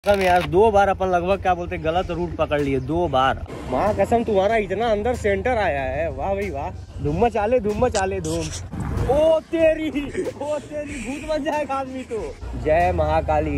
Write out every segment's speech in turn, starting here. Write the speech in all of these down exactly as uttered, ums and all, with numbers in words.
कसम यार, दो बार अपन लगभग क्या बोलते गलत रूट पकड़ लिए, दो बार। माँ कसम तुम्हारा इतना अंदर सेंटर आया है, वाह भाई वाह। धूम मचाले धूम मचाले धूम। ओ तेरी ओ तेरी भूत बन जाएगा आदमी तो। जय महाकाली।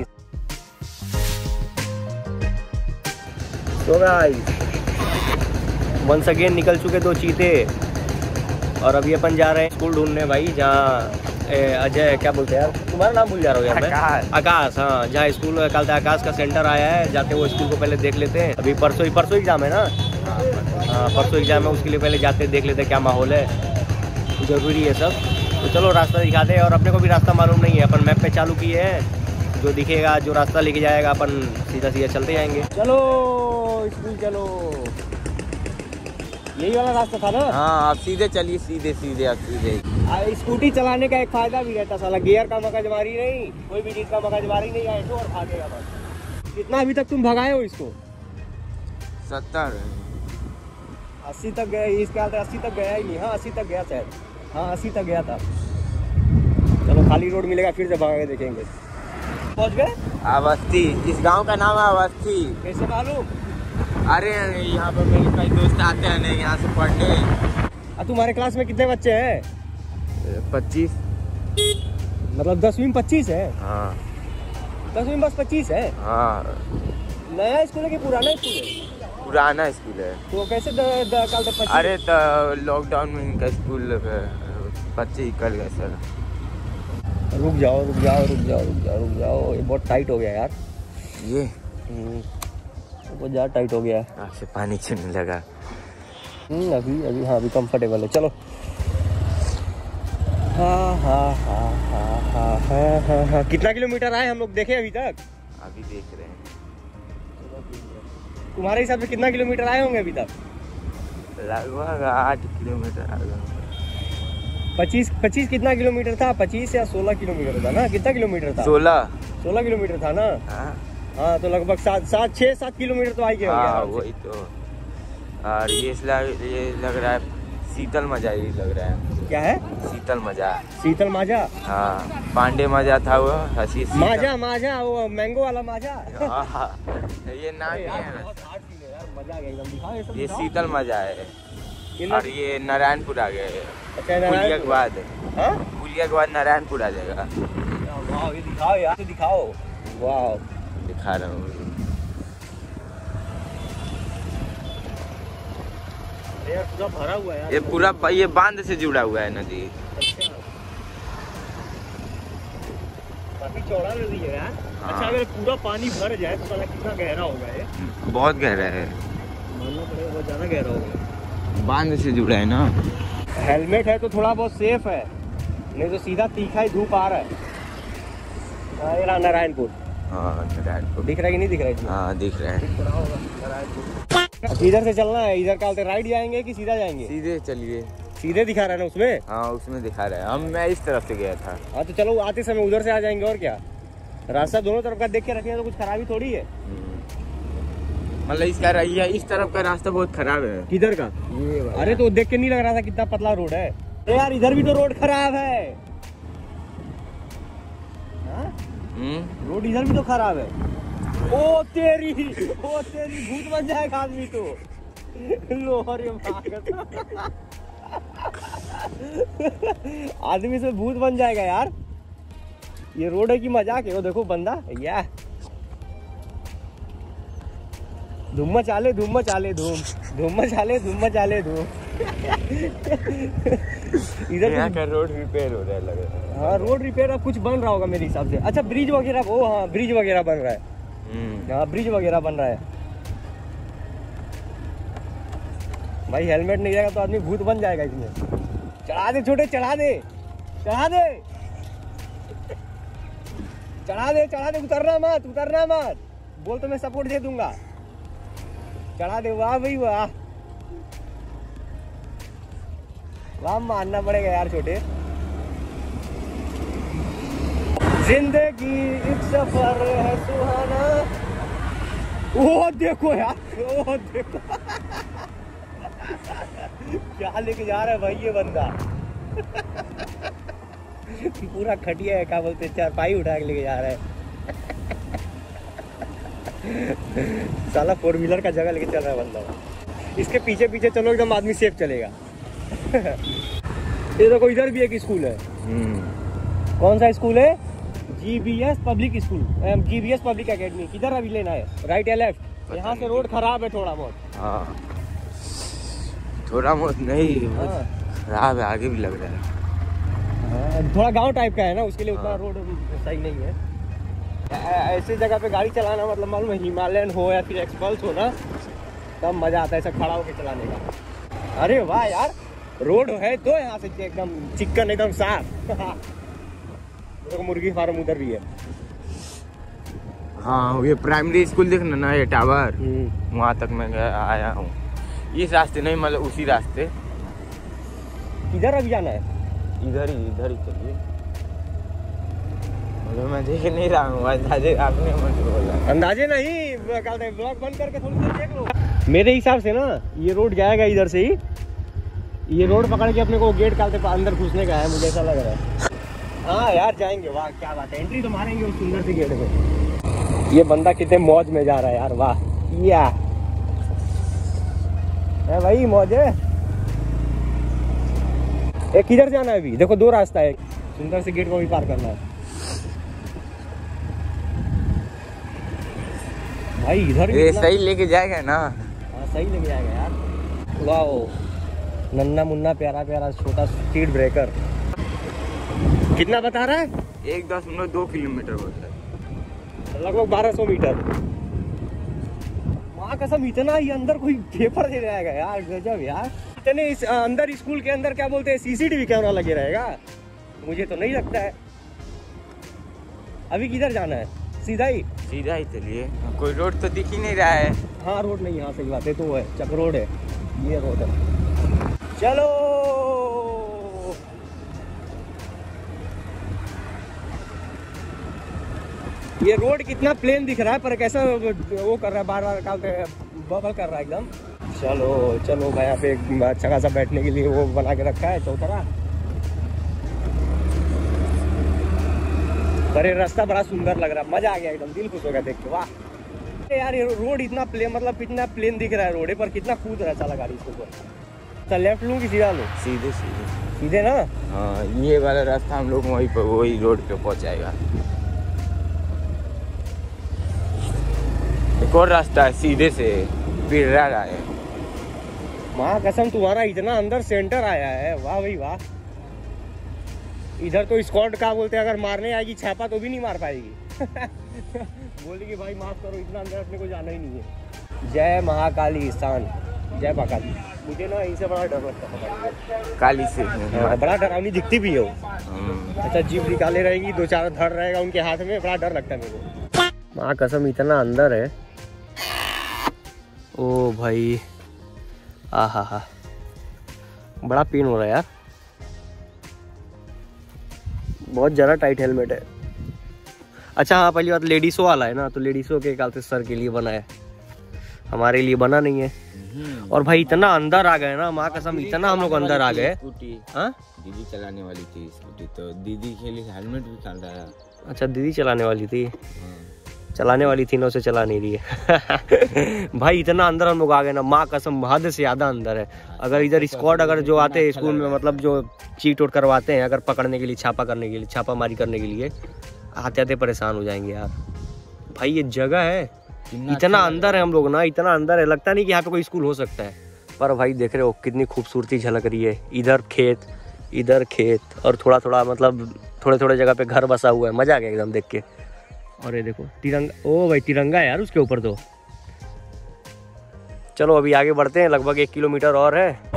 तो गाइस वंस अगेन निकल चुके दो चीते और अभी अपन जा रहे हैं स्कूल ढूंढने भाई, जहाँ अजय क्या बोलते हैं यार, तुम्हारा नाम भूल जा रहा हूँ यार मैं। आकाश, आकाश हाँ, जहाँ स्कूल कल आकाश का सेंटर आया है, जाते वो स्कूल को पहले देख लेते हैं। अभी परसों ही परसों एग्जाम है ना, हाँ परसों एग्जाम है, उसके लिए पहले जाते देख लेते हैं क्या माहौल है, जरूरी है सब। तो चलो रास्ता दिखा दे, और अपने को भी रास्ता मालूम नहीं है, अपन मैप पे चालू किए हैं, जो दिखेगा जो रास्ता लेके जाएगा अपन सीधा सीधा चलते जाएंगे। चलो स्कूल चलो, यही वाला रास्ता था ना। हाँ आप सीधे चलिए, सीधे सीधे आप सीधे। स्कूटी चलाने का एक फायदा भी रहता, साला गियर का मगजमारी नहीं, कोई भी चीज का मगजमारी नहीं आए तो और भागेगा बस। कितना अभी तक तुम भगाए हो इसको? सत्तर अस्सी तक गए, इसके हाल अस्सी तक गया ही नहीं। हाँ अस्सी तक गया शायद, हाँ अस्सी तक गया था। चलो खाली रोड मिलेगा फिर से भगा के देखेंगे। पहुँच गए अवस्थी, इस गांव का नाम है अवस्थी। कैसे मालूम? अरे यहाँ पर मेरे कई दोस्त आते हैं नहीं यहाँ से पढ़ने। तुम्हारे क्लास में कितने बच्चे हैं? पच्चीस। मतलब दसवीं में पच्चीस है? हाँ दसवीं में बस पच्चीस है? हाँ। नया स्कूल है कि पुराना स्कूल है? पुराना स्कूल है। तो कैसे द, द, कल तक? अरे तो लॉकडाउन में इनका स्कूल बच्चे निकल गए सर। रुक जाओ रुक जाओ रुक जाओ रुक जाओ रुक जाओ, ये बहुत टाइट हो गया यार ये, बहुत ज़्यादा टाइट हो गया है। आपसे पानी छूने लगा। अभी अभी हाँ अभी कंफर्टेबल है। चलो हाँ हाँ हाँ हाँ हाँ हाँ हाँ हाँ। कितना किलोमीटर आए हम लोग देखे अभी तक? अभी देख रहे हैं। तुम्हारे हिसाब से कितना किलोमीटर आए होंगे अभी तक? लगभग आठ किलोमीटर आ गए। पच्चीस पच्चीस कितना किलोमीटर था? पच्चीस या सोलह किलोमीटर था ना? कितना किलोमीटर था? सोलह सोलह किलोमीटर था ना। हाँ हाँ तो लगभग सात सात छः सात किलोमीटर तो आई गया। हाँ वही तो। और ये ये लग रहा है शीतल मजा, ये लग रहा है। क्या है? शीतल मजा। शीतल माजा? हाँ पांडे मजा था वो, हसी माजा माजा वो मैंगो वाला माजा। हाँ ये नाम है, मजा आ गया एकदम। दिखाओ ये सब। ये शीतल मजा है। और ये नारायणपुर आ गए। अच्छा पुलिया के बाद, हाँ पुलिया के बाद नारायणपुर आ जाएगा। वाह ये दिखाओ यार, तो दिखाओ। वाह दिखा रहा हूँ। यार पूरा भरा हुआ है यार। ये पूरा ये बांध से जुड़ा हुआ है नदी। अच्छा काफी चौड़ा नदी है यार। हाँ। अच्छा अगर पूरा पानी भर जाए तो साला कितना गहरा होगा ये? बहुत गहरा है, मानना पड़ेगा बहुत ज्यादा गहरा होगा। बांध से जुड़ा है ना। हेलमेट है तो थोड़ा बहुत सेफ है, नहीं तो सीधा तीखा ही धूप आ रहा है। हाँ ये रहा नारायणपुर। हाँ नारायणपुर दिख रहा है कि नहीं दिख रहा है? हाँ दिख रहा है। इधर से चलना है, इधर का राइट जाएंगे कि सीधा जाएंगे? सीधे चलिए। सीधे दिखा रहा है ना उसमें? हाँ उसमें दिखा रहा है। हम मैं इस तरफ से गया था। हाँ तो चलो आते समय उधर से आ जाएंगे और क्या। रास्ता दोनों तरफ का देख के रखेंगे तो कुछ खराबी थोड़ी है। मतलब इसका रहिए, इस तरफ का रास्ता बहुत खराब है। किधर का? ये अरे तो देख के नहीं लग रहा था कितना पतला रोड है। अरे यार इधर भी तो रोड खराब है। हाँ? रोड इधर भी तो खराब है। ओ तेरी ओ तेरी भूत बन जाएगा आदमी तो। लोहर आदमी से भूत बन जाएगा यार। ये रोड है कि मजाक है? वो देखो बंदा या धूम मचाले धूम मचाले धूम धूम मचाले धूम मचाले धूम। इधर यहाँ का रोड रिपेयर हो रहा है लग रहा है। हाँ रोड रिपेयर अब कुछ बन रहा होगा मेरे हिसाब से। अच्छा ब्रिज वगैरह, वो हाँ ब्रिज वगैरह बन रहा है। हाँ ब्रिज वगैरह बन रहा है। भाई हेलमेट नहीं रहेगा तो आदमी भूत बन जाएगा इसमें। चढ़ा दे छोटे, चढ़ा दे चढ़ा दे चढ़ा दे चढ़ा दे। उतरना मत उतरना मत, बोल तो मैं सपोर्ट दे दूंगा। चढ़ा दे। वाह भाई वाह वाह, मानना पड़ेगा यार छोटे। जिंदगी एक सफर है सुहाना। ओ देखो यार, ओ देखो क्या लेके जा रहा है भाई ये बंदा। पूरा खटिया है क्या बोलते, चारपाई उठा के लेके जा रहा है। साला फोर व्हीलर का जगह लेके चल रहा है बंदा। इसके पीछे पीछे चलो एकदम आदमी सेफ चलेगा। ये देखो इधर भी एक स्कूल है। कौन सा स्कूल है? G B S public school, G B S public academy. किधर अभी लेना है, राइट या लेफ्ट? यहाँ से रोड खराब है थोड़ा बहुत। हाँ थोड़ा बहुत नहीं, खराब है, आगे भी लग रहा है। हाँ, थोड़ा गांव टाइप का है ना, उसके लिए उतना रोड सही नहीं है। ऐसी जगह पे गाड़ी चलाना मतलब मालूम है, हिमालयन हो या फिर एक्सपल्स हो ना, तब मजा आता है ऐसा खड़ा होकर चलाने का। अरे वाह यार, रोड है तो यहाँ से एकदम चिकन एकदम साफ। देखो मुर्गी फार्म उधर भी है। हाँ ये प्राइमरी स्कूल देखना ना, ये टावर, वहाँ तक मैं आया हूँ। इस रास्ते नहीं, मतलब उसी रास्ते। किधर अभी जाना है? इधर ही इधर ही चलिए। मतलब मैं देख नहीं रहा हूँ, अंदाजे आपने मुझे बोला। अंदाजे नहीं, ब्लॉग बंद करके थोड़ी देर देख लो। मेरे हिसाब से ना ये रोड जाएगा इधर से ही। ये रोड पकड़ के अपने को गेट कालते अंदर घुसने का है, मुझे ऐसा लग रहा है। हाँ यार जाएंगे, वाह क्या बात है, एंट्री तो मारेंगे उस सुंदर से गेट पे। ये बंदा कितने मौज में जा रहा है यार, वाह या है भाई, मौज है। एक किधर जाना है अभी? देखो दो रास्ता है, सुंदर से गेट को भी पार करना है भाई। इधर ये सही लेके जाएगा ना? हाँ सही लेके जाएगा यार। वाह नन्ना मुन्ना प्यारा प्यारा छोटा स्पीड ब्रेकर। कितना बता रहा है? एक दशमलव दो किलोमीटर होता है, लगभग बारह सौ मीटर। माँ कसम इतना ही अंदर कोई पेपर दे जाएगा यार, गजब यार। इतने इस अंदर स्कूल के अंदर क्या बोलते हैं, सीसीटीवी कैमरा लगे रहेगा? मुझे तो नहीं लगता है। अभी किधर जाना है? सीधा ही सीधा ही चलिए, कोई रोड तो दिख ही नहीं रहा है। हाँ रोड नहीं, यहाँ सही बात है, तो है चक रोड है, ये रोड है। चलो ये रोड कितना प्लेन दिख रहा है, पर कैसा वो कर रहा है, बार बार बबल कर रहा है एकदम। चलो चलो भाई, यहाँ पे एक अच्छा खासा बैठने के लिए वो बना के रखा है चौतरा। पर ये रास्ता बड़ा सुंदर लग रहा है, मजा आ गया एकदम, दिल खुश हो गया देख के। वाह यार ये रोड इतना प्लेन, मतलब कितना प्लेन दिख रहा है रोड पर, कितना कूद रहा है साला गाड़ी इसके ऊपर। तो लेफ्ट लूँ कि सीधा लूँ? सीधे सीधे सीधे ना। हाँ ये वाला रास्ता हम लोग वहीं पर वही रोड पे पहुँचाएगा। एक और रास्ता है सीधे से, फिर रहा है। माँ कसम तुम्हारा इतना अंदर सेंटर आया है, वाह भाई वाह। इधर तो स्क्वाड का बोलते हैं, अगर मारने आएगी छापा तो भी नहीं मार पाएगी। बोलेगी भाई माफ करो, इतना अंदर अपने को जाना ही नहीं है। जय महाकाली स्थान, जय महाकाली। मुझे ना इनसे बड़ा डर लगता है, काली से बड़ा डरावनी दिखती भी है वो। अच्छा जीप निकाले रहेगी, दो चार धड़ रहेगा उनके हाथ में, बड़ा डर लगता है मेरे को। माँ कसम इतना अंदर है। ओ भाई आ हा हा, बड़ा पेन हो रहा है यार, बहुत ज़्यादा टाइट हेलमेट है। अच्छा हाँ पहली बात लेडीसों वाला है ना, तो लेडीसों के कालते सर के लिए बना है, हमारे लिए बना नहीं है। और भाई इतना अंदर आ गए ना, माँ कसम इतना हम लोग अंदर आ गए। हाँ दीदी चलाने वाली थी स्कूटी, तो दीदी के लिए हेलमेट भी निकाल रहा है। अच्छा दीदी चलाने वाली थी, चलाने वाली थी ना, उसे चला नहीं रही है। भाई इतना अंदर हम लोग आ गए ना, माँ कसम हद से ज्यादा अंदर है। अगर इधर स्क्वाड अगर जो आते हैं स्कूल में, मतलब जो चीट उट करवाते हैं अगर पकड़ने के लिए, छापा करने के लिए, छापामारी करने के लिए, आते आते परेशान हो जाएंगे यार। भाई ये जगह है, इतना अंदर है हम लोग ना, इतना अंदर है, लगता नहीं कि यहाँ पे कोई स्कूल हो सकता है। पर भाई देख रहे हो कितनी खूबसूरती झलक रही है। इधर खेत, इधर खेत, और थोड़ा थोड़ा मतलब थोड़े थोड़े जगह पे घर बसा हुआ है, मजा आ गया एकदम देख के। और ये देखो तिरंगा, ओ भाई तिरंगा है यार उसके ऊपर तो। चलो अभी आगे बढ़ते हैं, लगभग एक किलोमीटर और है। इधर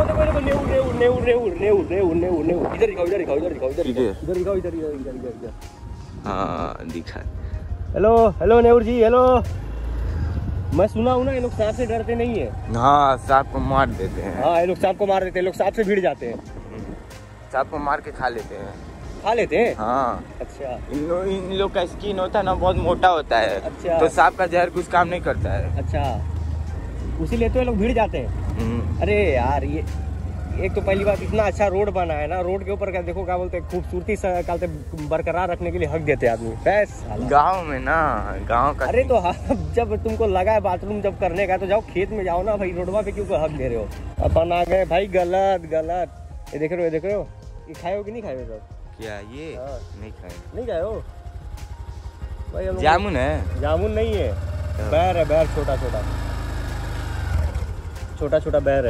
दिखाओ, इधर दिखाओ, इधर दिखाओ, इधर दिखाओ, इधर दिखाओ, इधर इधर इधर इधर। हाँ दिखा। Hello hello Nehru ji, hello. मैं सुना हूँ ना ये लोग सांप से डरते नहीं है। हाँ सांप को मार देते हैं। हाँ ये लोग सांप को मार देते हैं, लोग सांप से भिड़ जाते हैं। सांप को मार के खा लेते हैं। खा लेते हैं? हाँ। अच्छा इन लोग इन लोग का स्किन होता है ना, बहुत मोटा होता है। अच्छा। तो सांप का जहर कुछ काम नहीं करता है। अच्छा उसी लेते हुए लोग भिड़ जाते हैं। अरे यार ये एक तो पहली बात इतना अच्छा रोड बना है ना, रोड के ऊपर का देखो क्या बोलते हैं खूबसूरती कहते बरकरार रखने के लिए हक देते आदमी। बस गांव में ना, गांव का। अरे तो हाँ, जब तुमको लगा है बाथरूम जब करने का तो जाओ खेत में जाओ ना भाई, रोडवा पे क्यों हक दे रहे हो। अपन आ गए भाई, गलत गलत। ये देख रहे हो, ये देख रहे हो, ये खाए हो कि नहीं खाए हो सब? क्या ये? हाँ। नहीं खाए। नहीं खाए हो भाई? जामुन है? जामुन नहीं है, बैर है, बैर, छोटा छोटा छोटा छोटा बैर है।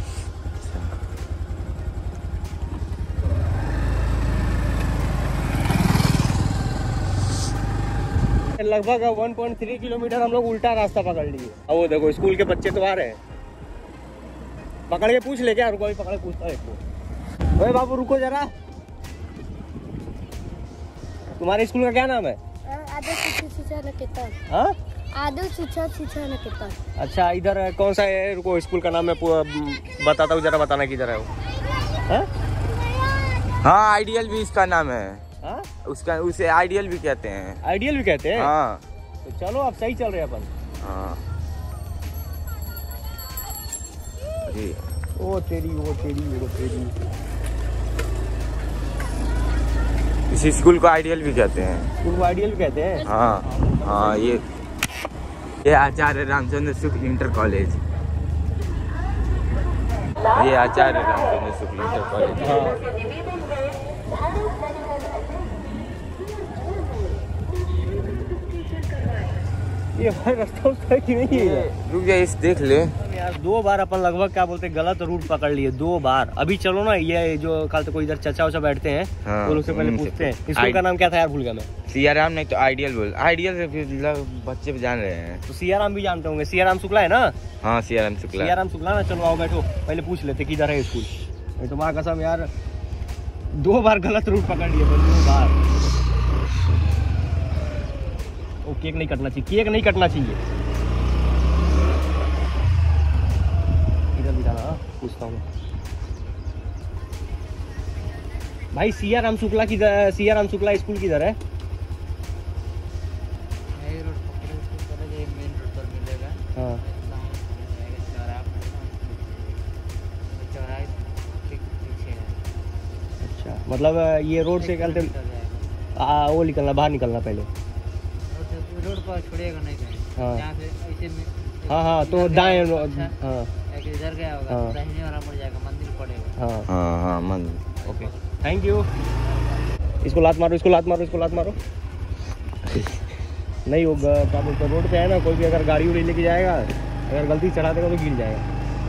लगभग वन पॉइंट थ्री किलोमीटर हम लोग उल्टा रास्ता पकड़ लिए। अब वो देखो स्कूल के बच्चे तो आ रहे हैं, पकड़ के पूछ ले क्या, रुको अभी पकड़ के पूछता है इसको। भाई बाबू रुको जरा, तुम्हारे स्कूल का क्या नाम है? हाँ, आदर्श शिक्षा शिक्षा निकेतन। अच्छा, इधर कौन सा है? रुको स्कूल का नाम मैं बताता हूँ, जरा बताना किधर है वो। हाँ, हाँ आइडियल भी इसका नाम है। हाँ? उसका उसे आइडियल भी कहते हैं। आइडियल भी कहते हैं? हाँ। तो चलो अब सही चल रहे हैं अपन। हाँ। ओ तेरी ओ तेरी ओ तेरी। इस स्कूल को आइडियल भी कहते हैं। स्कूल को आइडियल भी कहते हैं? हाँ हाँ। ये ये आचार्य रामचंद्र शुक्ल इंटर कॉलेज, ये आचार्य रामचंद्र शुक्ल इंटर कॉलेज। हाँ। ये भाई रास्ता उसका कि नहीं है? रुक जा, इस देख ले यार। दो बार अपन लगभग क्या बोलते हैं गलत रूट पकड़ लिए, दो बार। अभी चलो ना, ये जो कल तो कोई इधर चचा उचा बैठते हैं, हाँ, तो उससे पहले पूछते हैं स्कूल का नाम क्या था यार, भूल गया मैं। सियाराम नहीं तो आइडियल बोल। आइडियल से फिर बच्चे जान रहे हैं तो सियाराम भी जानते होंगे, सियाराम शुक्ला है ना? हाँ सियाराम शुक्ला। सियाराम शुक्ला ना। चलो आओ बैठो, पहले पूछ लेते किधर है स्कूल। नहीं तो माँ कसम यार, दो बार गलत रूट पकड़ लिए, दो बार। ओ केक नहीं कटना चाहिए, केक नहीं कटना चाहिए। इधर भी जाना, पूछता हूँ भाई। सियाराम शुक्ला की, सियाराम शुक्ला स्कूल किधर है? हाँ। अच्छा, मतलब ये रोड से निकलते आ, वो निकलना, बाहर निकलना पहले रोड पर छोड़ेगा नहीं कहीं। हाँ। यहाँ से ऐसे में, हाँ हाँ, तो दाएं। अच्छा, हाँ, एक इधर गया होगा, हाँ। दाहिने वाला मुड़ जाएगा, मंदिर पड़ेगा। हाँ हाँ हाँ मंदिर। Okay, thank you. इसको लात मारो, इसको लात मारो, इसको लात मारो। नहीं वो क्या बोलते रोड पे है ना, कोई भी अगर गाड़ी उड़ी लेके जाएगा, अगर गलती चढ़ा देगा तो गिर जाएगा।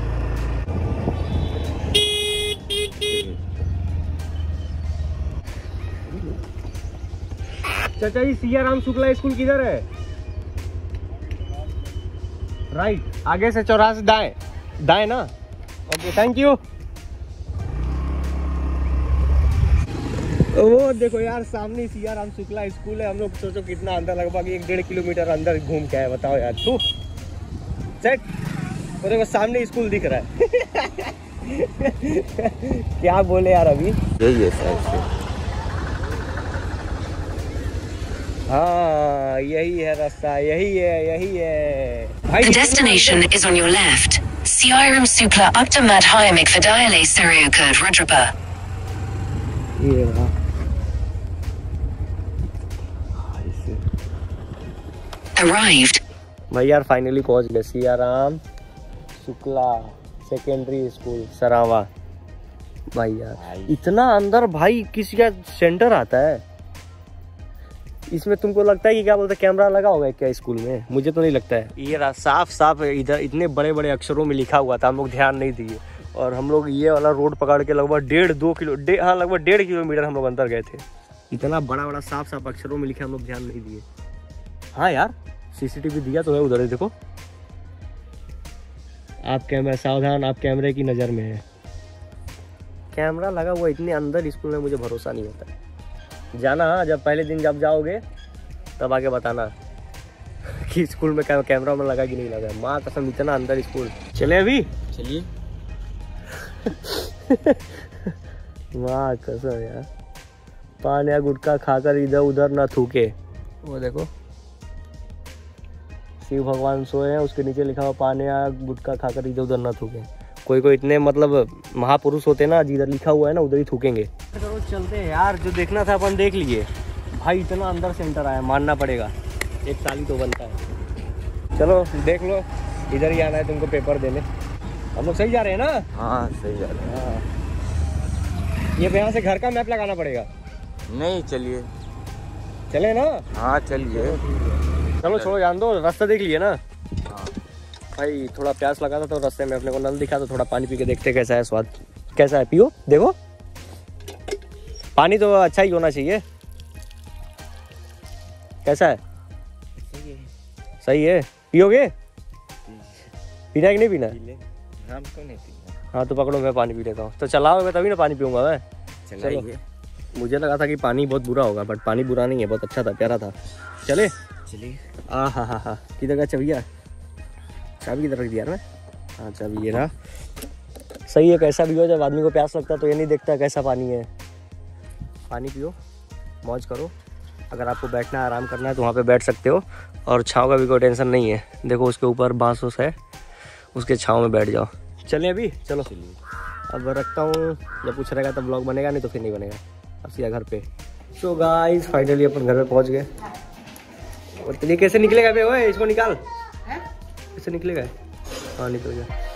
चाचा जी, सियाराम शुक्ला स्कूल किधर है? राइट, आगे से चौराहे से दाएं, दाएं ना। Okay, thank you. वो देखो यार, सामने सियाराम शुक्ला स्कूल है। हम लोग सोचो कितना अंदर, लगभग एक डेढ़ किलोमीटर अंदर घूम के आए। बताओ यार तू चेक, वो देखो सामने स्कूल दिख रहा है। क्या बोले यार अभी। यही है सर। हाँ यही है रास्ता, यही है, यही है भाई। The destination is on your left. Siaram Supla up to Madhyamik Vidayalay Seriokad Rudrapa. ये रहा। Arrived. भाई यार फाइनली पहुंच गए सियाराम शुक्ला सेकेंडरी स्कूल सरावा। भाई यार इतना अंदर भाई, किसी का सेंटर आता है इसमें। तुमको लगता है कि क्या बोलते कैमरा लगा होगा क्या स्कूल में? मुझे तो नहीं लगता है। ये साफ साफ इधर इतने बड़े बड़े अक्षरों में लिखा हुआ था, हम लोग ध्यान नहीं दिए। और हम लोग ये वाला रोड पकड़ के लगभग डेढ़ दो किलो डे, हाँ लगभग डेढ़ किलोमीटर हम लोग अंदर गए थे। इतना बड़ा बड़ा साफ साफ अक्षरों में लिखा, हम लोग ध्यान नहीं दिए। हाँ यार, सीसीटीवी दिया तो है उधर ही देखो। आप कैमरा सावधान, आप कैमरे की नज़र में है। कैमरा लगा हुआ इतने अंदर स्कूल में, मुझे भरोसा नहीं होता है। जाना, हाँ जब पहले दिन जब जाओगे तब आके बताना कि स्कूल में कैमरा में लगा कि नहीं लगा। माँ कसम इतना अंदर स्कूल। चले अभी, चलिए। माँ कसम यार, पान या गुटखा खाकर इधर उधर ना थूके। वो देखो शिव भगवान सोए हैं, उसके नीचे लिखा हुआ पान या गुटखा खाकर इधर उधर ना थूके। कोई कोई इतने मतलब महापुरुष होते ना, जिधर लिखा हुआ है ना उधर ही थूकेंगे। चलो चलते हैं यार, जो देखना था अपन देख लिए भाई। इतना अंदर सेंटर आया, मानना पड़ेगा, एक साल ही तो बनता है। चलो देख लो, इधर ही आना है तुमको पेपर देने। हम लोग सही जा रहे हैं ना? हाँ सही जा रहे हैं। हाँ, ये यहाँ से घर का मैप लगाना पड़ेगा। नहीं चलिए, चले ना? हाँ चलिए। चलो छोड़ो, जान दो, रास्ता देख लिए ना? हाँ भाई थोड़ा प्यास लगा था तो रास्ते में अपने को नल दिखा, तो थोड़ा पानी पी के देखते कैसा है स्वाद, कैसा है। पियो, देखो पानी तो अच्छा ही होना चाहिए। कैसा है? सही है। पियोगे? पीना है कि नहीं पीना? हमको नहीं पीना। हाँ तो पकड़ो, मैं पानी पी लेता हूँ। तो चलाओगे तभी ना पानी पीऊँगा मैं। चलाइए। मुझे लगा था कि पानी बहुत बुरा होगा, बट पानी बुरा नहीं है, बहुत अच्छा था, प्यारा था। चले चलिए। आ हाँ हाँ हाँ किधर का चबिया? चाबी किधर रख दिया यार मैं? हाँ चाबी ये रहा। सही है, कैसा भी हो, जब आदमी को प्यास लगता है तो ये नहीं देखता कैसा पानी है। पानी पियो, मौज करो। अगर आपको बैठना है, आराम करना है तो वहाँ पे बैठ सकते हो, और छाँव का भी कोई टेंशन नहीं है। देखो उसके ऊपर बांस उस है, उसके छाँव में बैठ जाओ। चलें अभी? चलो अब रखता हूँ, जब कुछ रहेगा तब ब्लॉग बनेगा, नहीं तो फिर नहीं बनेगा। अब सीधा घर पे। सो गाइस फाइनली अपन घर पे पहुँच गए। और तो ये कैसे निकलेगा बे? ओए इसको निकाल, कैसे निकलेगा? हाँ निकल गया।